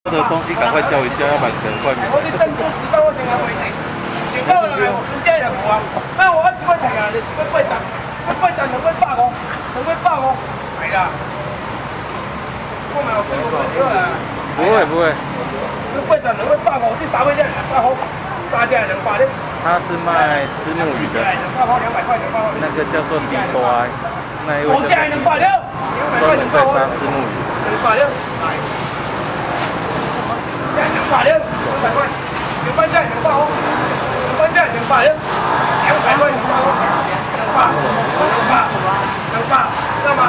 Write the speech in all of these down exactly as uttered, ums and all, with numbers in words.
的东西赶快交一交，要不然可能快没。 我你珍珠十包我先来回你，想到人来春节就无啊。那我按一块提啊，就是要八十，要八十两块百五，两块百五，系啦。我咪有算过算少啦。 不会不会。 要八十两块百五，这三尾只两百块，三只两百咧。 他是卖石目鱼的，那个叫做比多埃，那一位叫做专门在杀石目鱼。 两百六，来。两百六，两百块，两百只两百五，两百只两百六，两百块两百五，两百，两百，两百，知道吗？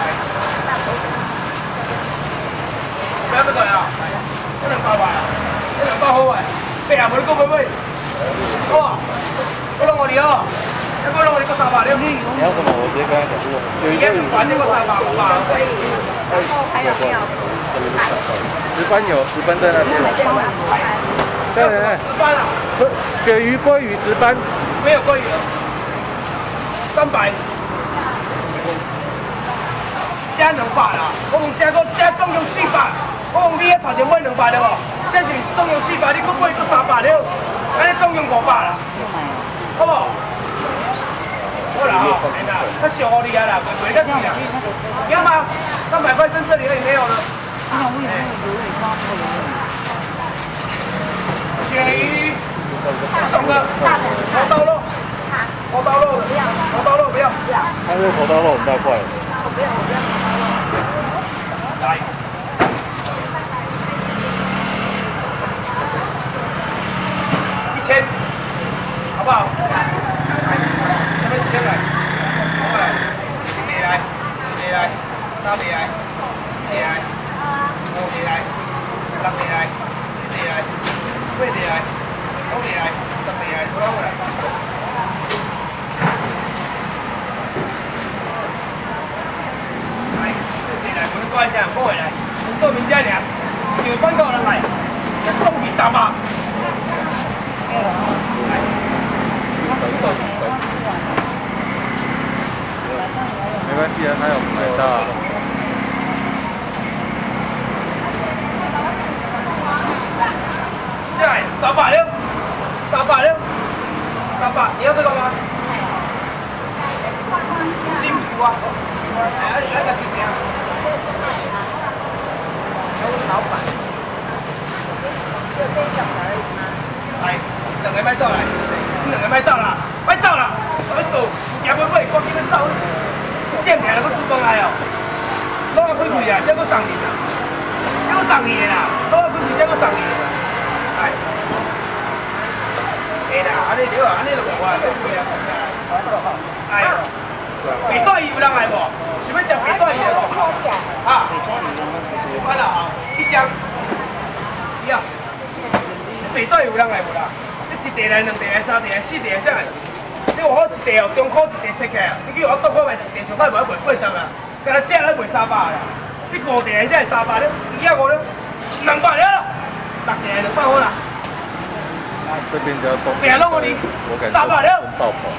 不要这个呀，这两百块，这两百好哎，八啊，无你讲买买，好啊，我弄我你哦，一个弄我你个三百六。你要什么？我直接跟他讲，有一个鱼。 反正我三百五百。 然后还有没有？ 石斑有，石斑在那边。对对对。 石斑啊？ 鳕鱼、鲑鱼、石斑。 没有鲑鱼了，三百。加两百啦，我讲加个加总共四百，我讲你迄头前买两百了无？这是总共四百，你搁买搁三百了，安尼总共五百啦，好不？好啦吼，哎啦，较俗互你啊啦，袂袂较贵啦，有吗？三百块剩这里而已没有了。鳕鱼，种的，头刀肉，头刀肉的，头刀肉不要。 他这头刀肉很大块。 我不要，我不要头刀肉。 来。一千，好不好？这边一千来，过来，一来，一来，三来，四来，五来，六来，七来，八来，九来，十来，过来过来。来，四来，我们过来先，过来，到民家俩，就翻到人来，这总比三百。 没关系啊，他有买到。 来，三百六，三百六，三百，你要这个吗？你不是我，哎，那个是这样。老板，就这种而已吗？来，两个卖走来，两个卖走啦，卖走啦，我做，也袂买，赶紧要走。店名那个主动来哦，拢要开开啊，这个送你啦，这个送你的啦，拢要开开，这个送你的，来，哎啦，安尼对啊，安尼就我来，对啊，哎，北大鱼有人来无？想要食北大鱼的无？啊，完了啊，一箱，一样，北大鱼有人来无啦？你一地来、两地来、三地来、四地来啥来？你话好一地哦，中考一地切起来，你叫我倒看卖一地上歹卖卖八十啦，今仔只来卖三百啦，你五地来才会三百了，二啊五了，两百了，六地来两百好啦。 这边叫东， 别弄我你，三百了。 爆棚。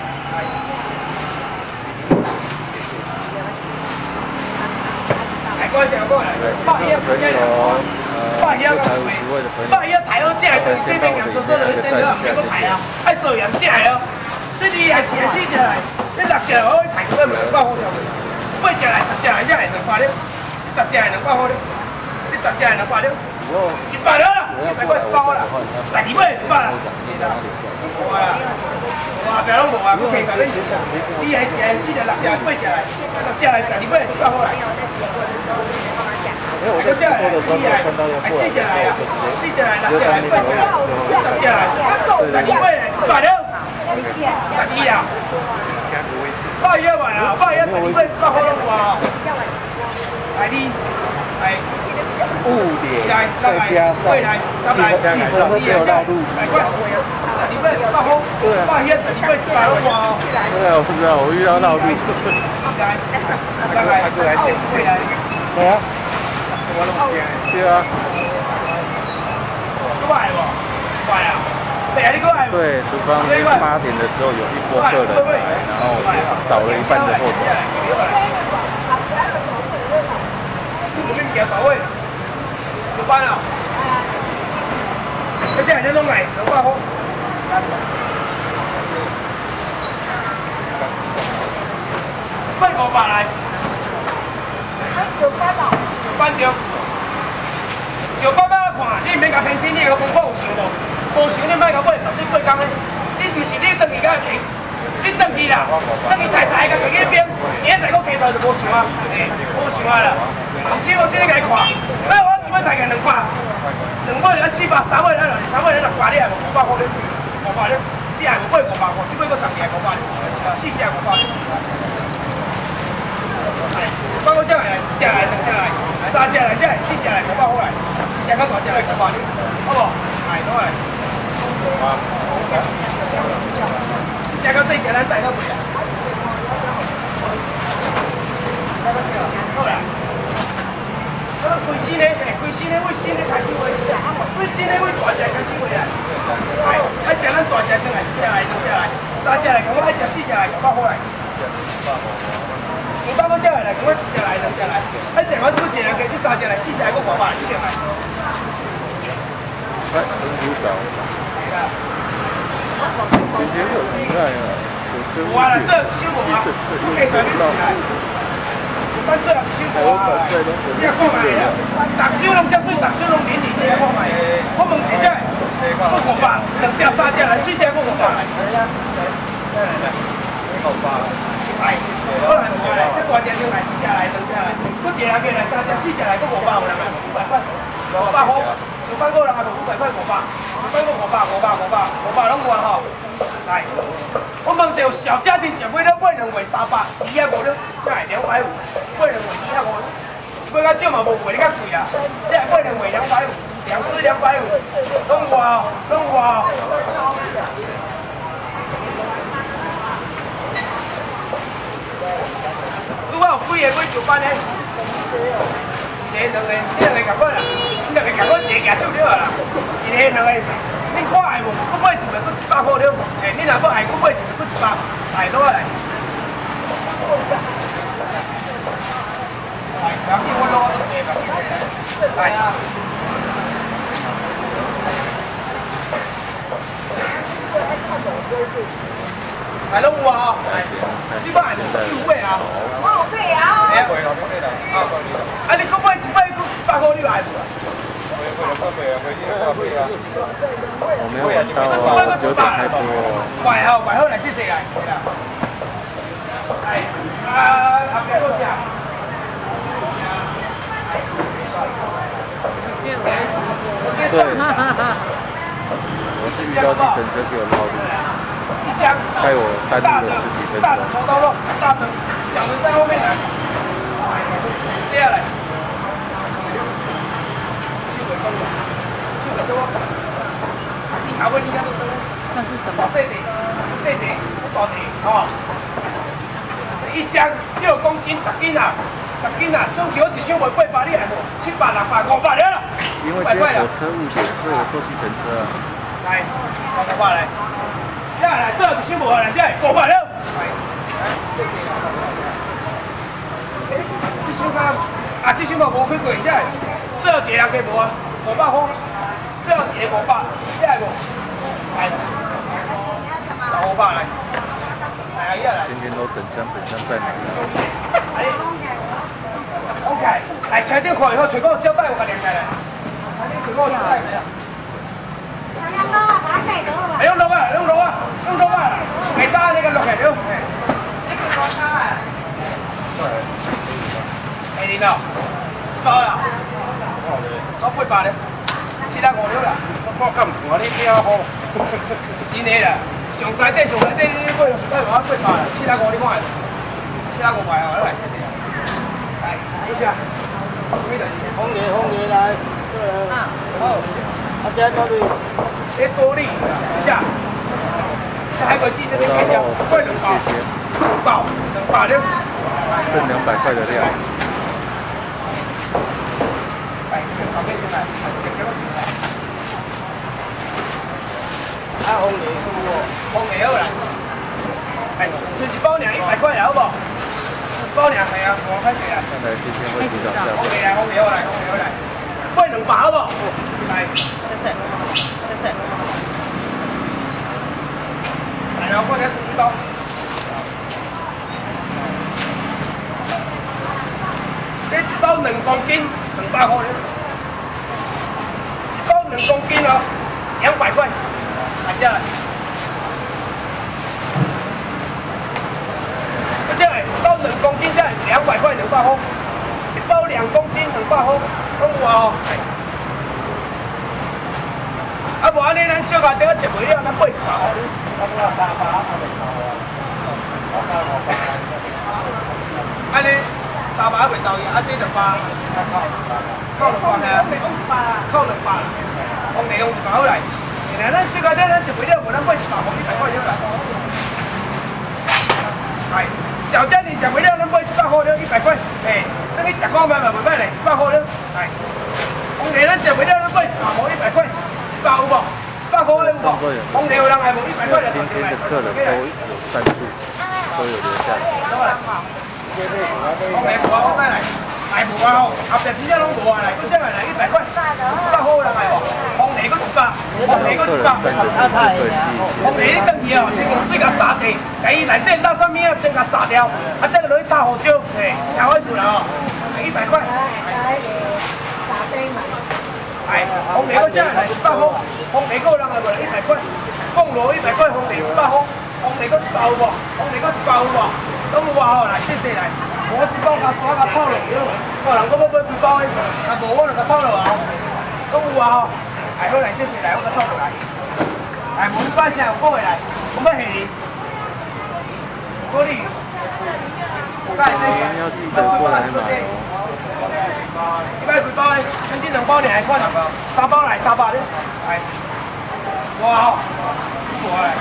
来过来，过来，八一朋友，八一个八一台二只，对面硬说说了，真个唔个台啊，爱收人只哦。你二还是四只来，你六只我抬过来两百好上去，八只来十只来才会两百了，你十只来两百好了，你十只来两百了，一百了啦，一百块一百好啦，十二块一百啦，哇啦，哇别拢无啊，我平价你，你还是还是四只六只八只来，十只来十二块一百好啦。 因为我在直播的时候有看到有过来， 四只来啊，四只来六只来八只来，十只来，十二块一百了。十二啊，百一万啊，百一十二块一百好了哇！来你，来误点再加上汽车会有绕路， 百块，十二块一百好，百一十二块一百好哇！ 对啊，我不知道，我遇到绕路。 来，来来，过来，过来。 对啊，对啊。 快不？快啊！ 对，厨房八点的时候有一波客人来，然后少了一半的货头。 我给你给保卫，有班了。 而且你拢来两百块。八五百来。 九八百。 班着。九八百看，你唔免甲偏钱，你个功课有想无？无想你莫甲买十点八工的，你就是你等于甲去，你等去啦，等去太太甲去那边，明仔载佫加出来就无想啊，嘿，无想啊啦。有钱无钱你家看，哎，我只要大概两百，两百就四百，三百咱就三百咱就挂你系无五百块你，五百你，你系无买五百块，只买佫三件五百，四件五百。包括这来，一只来，两只来，三只来，这来，四只来，五百块来，四只较大只来五百你，好无？来，倒来。啊。一只较细只咱带到袂啊？好啦。啊，开始咧，开始咧，为新咧开始卖，为新咧为大只开始卖啊。来，爱食咱大只先来，一只来，两只来，三只来，咁我爱食四只来，五百块来。五百块下来，咁我一只来，两只来，爱食我做一人给你三只来，四只来，我五百，你先来。 哎，很古早。今天有厉害啊！有车有啊，这新闻啊，不可以随便进来。咱这新闻啊，你要购买的，大小龙才水，大小龙年年你要购买的。我问一下，我五百，两只、三只来，四只我五百来。五百。哎，好啦，五百来，这大只先来，一只来，两只来，我一人过来三只、四只来，我五百，有人来五百块，五百块。五百个人还无五百块五百，五百个五百五百五百五百拢有啊吼。来，我问着小家庭食买了买两位三百，二啊五了，才两百五，买两位二啊五，买较少嘛无卖你较贵啊。你来买两位两百五，两只两百五，拢有啊，拢有啊。如果有贵的买九百呢？一个两个，你两个甲我啦，你两个甲我一个举手了啦，一个两个，你看爱无？我买一个佫一百块了，哎，你若要爱，我买一个佫一百，来倒来。来，不要紧，我攞都袂讲。来啊！来拢有啊！你买有买啊？ 我有买啊。 哎，贵咯，你买啦。啊，你佫买一百佫一百块，你来无？ 我没有玩到啊，有点太多。 怪好怪好来，谢谢来。哎，啊，后边多少？ 对，我是遇到计程车给我绕路，害我耽误了十几分钟。 大的头刀肉，大的，小的在后面来。接下来，去尾收了，去尾收了。你还会应该都收？ 那是什么？ 细地，细地，大地，哦。一箱六公斤，十斤啊，十斤啊，总共一箱卖八百，你还无？七百、六百、五百了。 因为今天火车误点，所以我坐计程车啊。 来，五百来，下来，这一箱无来，下来五百了。来，谢谢。哎，这箱干啊，这箱嘛无开过，下来，最后一个人给无啊？五百块，最后一个五百，下来无？来，五百来。来，下来。 今天都整箱整箱在买的。 哎 ，OK， 来，车顶看以后，找个交代我个两个来。找个交代没有？哎，用落啊，用落啊，用落啊！第三呢個落嚟了。呢個落三啊。係點啊？包啦。我八百咧，七百五了啦。我咁唔我呢啲好。真係啦，上西底上西底呢啲買買我八百啦，七百五你看，七百五買我嚟試試。嚟，多少？紅魚紅魚嚟。啊。好。阿姐嗰邊。这多利下，这还可以记得那个小贵两包，两包两包的， 剩两百块的料。 哎，旁边先来，给我进来。啊，红梨是不？红梨好来。哎，这一包两一百块好不？一包两系啊，我开始啊。 看来今天会提早下班。 红梨来，红梨好来，红梨好来。贵两包好不？来，谢谢，谢谢。 包。这一包两公斤，两百块。一包两公斤哦，两百块，买下来。而且一包两公斤才两百块，两百块。一包两公斤，两百块，拢有哦。啊，无安尼咱小家丁食袂了，咱买一百块。安尼。三百袂走伊，啊，这两百，扣两百啊，扣两百，红地用一百好来。现在咱小家丁咱食袂了，无咱买一百块，一百块了啦。哎，小家庭食袂了，咱买一百块了，一百块。哎，等你食看卖嘛，袂歹嘞，一百块了。哎，红地咱食袂了，咱买一百块，一百块，一百有无？一百块有无？红地有人还无一百块就今天的客人都有赞助，都有留下来。 我没无啊，我再来，来无啊吼，后壁真正拢无啊来，搁啥来来一百块，一百好人来无？红梨搁一百，红梨搁一百，红梨你转去哦，先用水甲杀掉，甲伊内底垃圾物啊先甲杀掉，啊再落去炒胡椒，嘿，炒好出来哦，一百块。哎，红梨搁啥来一百好，红梨搁人来无来一百块，贡螺一百块，红梨一百好，红梨搁一百有无？红梨搁一百有无？都有啊吼，来谢谢来，我一包甲纸甲套落去，个人搁要买几包的，啊无我就甲套落啊，都有啊吼，来好来谢谢来，我甲套落来，来无你摆啥有讲的来，我要下你，过你，我甲你这要记得过来买哦。 一百几包的，将近两包你还看两包，三包来三百的，来，哇吼，过来。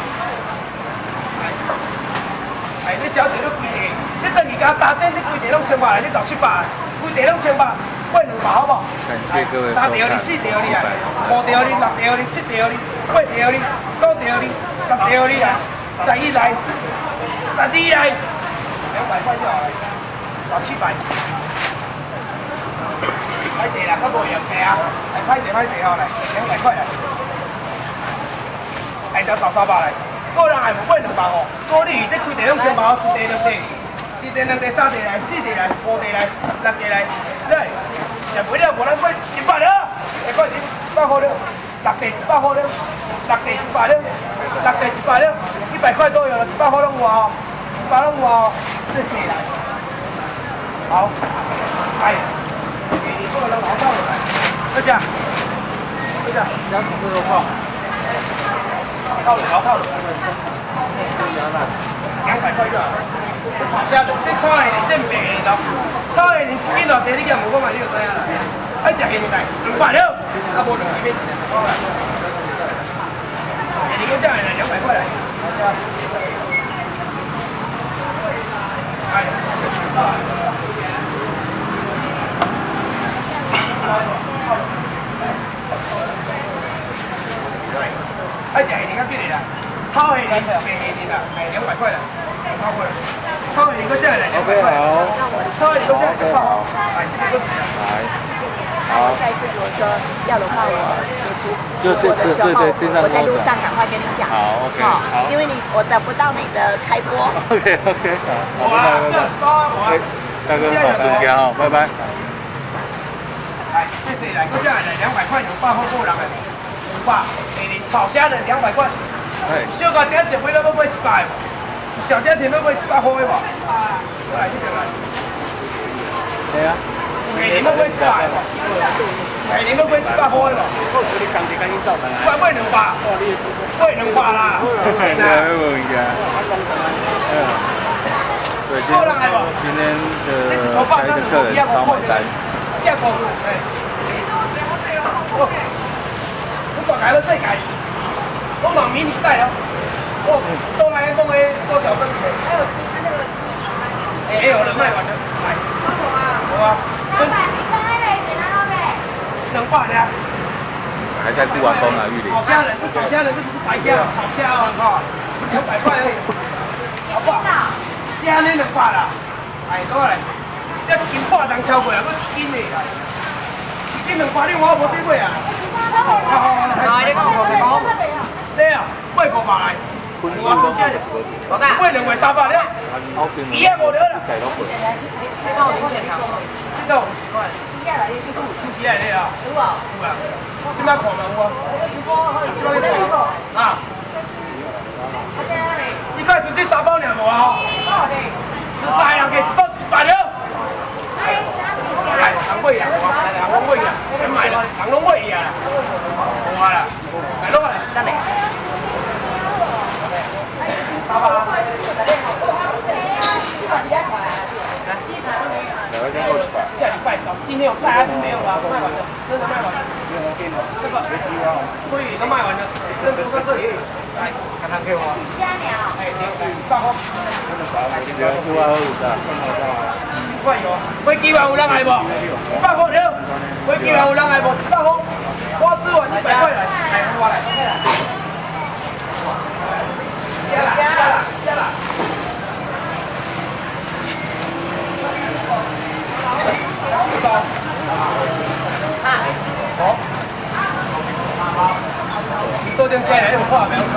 哎，你小姐你规地，你等于甲打针，你规地拢千百，你十七百，规地拢千百，买两百好无？ 感谢各位收看。 三条你、四条你啊，五条你、六条你、七条你、八条你、九条你、十条你来，十一来，十二来，两百块就好了，十七百。歹势啦，较无用势啊，来歹势歹势好来，两百块来，来条十三百来。个人还无买两百五，所以这规地拢千百，一地两地，一地两地三地来，四地来，五地来，六地来，对，食袂了无咱买一百了，一块钱一百块了，六地一百块了，六地一百了，六地一百了，一百块都有了，一百块拢有啊，一百拢有啊，谢谢来，好，哎，你个人老到了来，多少？多少？两桶猪肉泡。靠了，靠了，两百块就好。炒虾，你炒下年真便宜咯，炒下年一斤偌济，你也无讲嘛，你就知影啦。爱食下年来，两百了，啊无两斤面，好啦。下年个下来两百块来。哎。爱食下年较便宜啦，炒下年便宜啦，哎，两百块啦，两百块。炒下年个下来两百块。好。炒下年个下来两百块。来，这边都是。来。好。下一次如果说要的话，我也出就是对对对，线上我在路上赶快跟你讲。 好 ，OK， 好， 因为你我等不到你的开播。 OK OK， 好，拜拜拜拜。大哥好，孙家好，拜拜。 来，谢谢来，个下来两百块，有百块过人的，五百，给你炒虾的两百块。哎。小家庭食袂了，要买一百，小家庭要买一百块的无？啊。来，这边来。对啊。给你要买一百，给你要买一百块的。我叫你工资赶紧走回来。我买两百，买两百啦。对啊，没问题啊。嗯。对，今今天的来的客人超买单。价格对。我我大概都世界，我买迷你袋哦。我哆啦 A 梦的缩小灯盒。还有其他那个。没有人卖完了，来。有啊。两百，你刚才来几拿到没？两百的。 还在顾完工啊，玉林。 炒虾仁，这炒虾仁这是白虾，炒虾哦，哈，两百块而已，好不好？加那两百啦，哎，多来，这一斤半人超过啊，要一斤的啦，一斤两百你我无得买啊。好好好，好，你讲，你讲，对啊，买五百来， 分数拢就是无定。 买两块三百了，伊也无了啦。 改拢贵。 你到零钱头，你到五十块。手机来的啊？有啊。有啊。现在看嘛有啊。啊。这摆剩这三包尔无啊？十三人给一包一百了。来，人买啊，人拢买啊，先买了，人拢买啊。好啊啦，来落来，等下。三百。下礼拜找，今天有在还是没有啊？卖完了，真的卖完了。这个鲑鱼都卖完了，剩都在这里。来，看看给我。哎，八号。九百五十。快有，飞机有人来无？一百块了。飞机有人来无？一百块。花枝丸一百块来，来我来。加啦，加啦，加啦。好。多点加来，有话没有？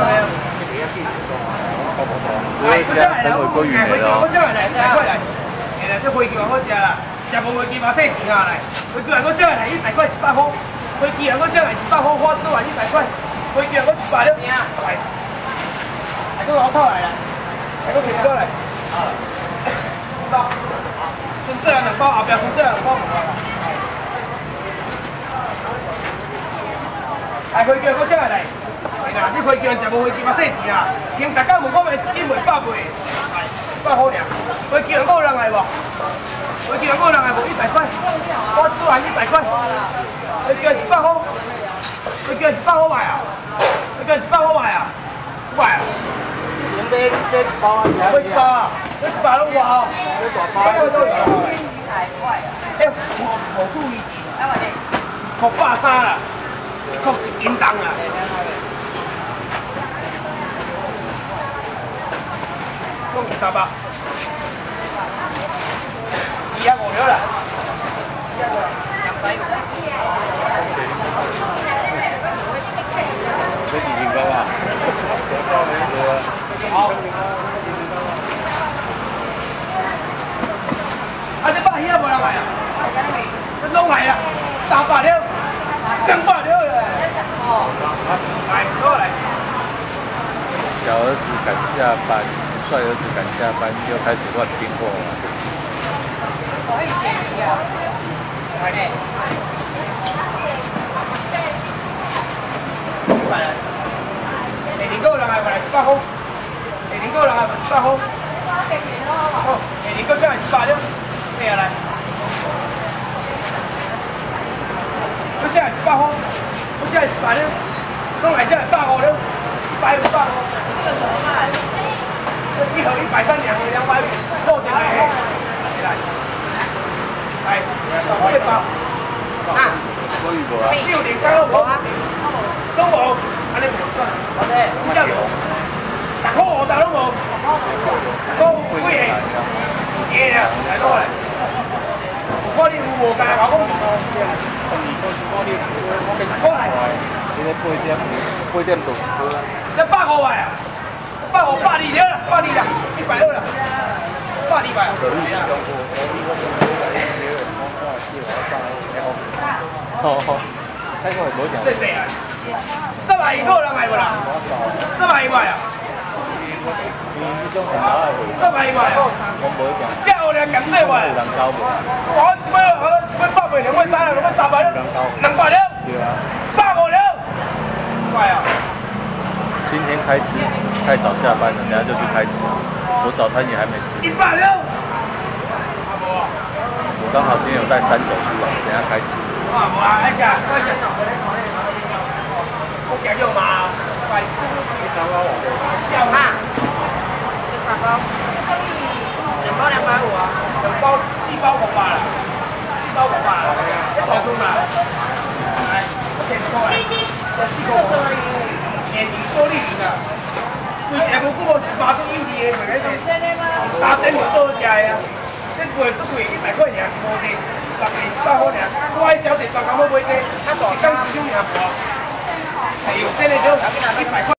来，不下来了，我下来来，来快来，来这飞机我好食啦，食无飞机嘛退钱啊来，飞机我下来一百块一百块，飞机我下来一百块，花枝丸一百块，飞机我一百了，来，来个老套来啦，来个平过来，到，剩这两包，后边剩这两包。来飞机我下来来。是啦，你飞机食无飞机嘛退钱啊！经大家问我卖一斤卖百八，一百块尔。飞机有人来无？飞机有人来无？一百块，我煮完一百块。飞机一百块，飞机一百块卖啊！飞机一百块卖啊！卖啊！你买这一包啊？买一包啊？这一包拢有啊？这大包都有。哎，无注意钱，一箍百三啦，一箍一斤重啦。共二三百，二百五了啦，两百五。 这几斤高啊？ 好。啊，这百鱼无人来啊？这拢来啦，三百了，两百了嘞。哦。来，过来。 小儿子赶下班。帅儿子赶下班，又开始乱拼货了。 可以写一啊。来。一百人。下年个人来过来一百块。下年个人来一百块。好，下年个下来一百了，咩来？个下来一百块，个下来一百了，拢来下来百五了，一百五百五。这个什么卖？一盒一百三，两盒两百五，肉点来，来，来，一包，啊，六点刚好无，都无，安尼唔算，真正无，十块五袋拢无，都几个，几个啊，来攞来，我哋有无价，我讲过来，你咧八点，八点到十块，这百五块啊。百五百二了啦，百二啦，一百二啦，百二百。 哦，睇我係冇人。 即係啊，三百二個人係冇啦，三百二塊啊。三百二塊啊。 我冇人。 即係我哋咁多塊。 能夠冇。 我只乜我只乜百倍兩塊三啦，兩塊三百啦，兩塊了，百五了，塊啊。 今天开吃，太早下班了，等下就去开吃。我早餐也还没吃。 一百了。 我刚好今天有带三种出来，等下开吃。 啊，冇啊，一下，一下。我夾肉嘛，快。小嘛，三包。兩包兩百五啊。兩包四包五百啦，四包五百啦，一台中嘛。嚟，我請過嚟，我試過。年年多利润啊！规下无久无是八种有利的，袂迄种打针就多食啊！这贵足贵一百块尔，无济，十个一百块尔。我迄小姐专工要买这，一缸一箱尔无。哎呦，真的就一百块。